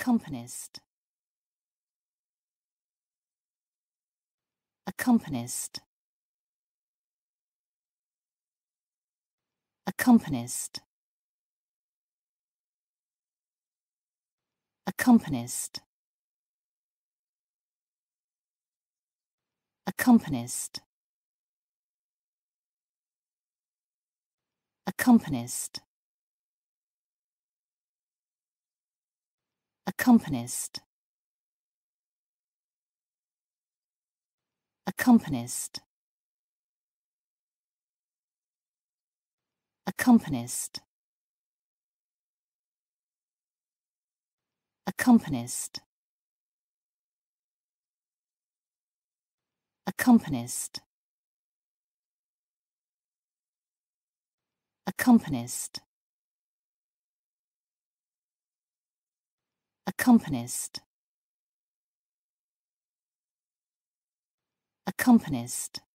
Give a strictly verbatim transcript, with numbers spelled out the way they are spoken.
accompanist, accompanist, accompanist, accompanist, accompanist, accompanist, accompanist, accompanist, accompanist, accompanist, accompanist, accompanist, accompanist, accompanist,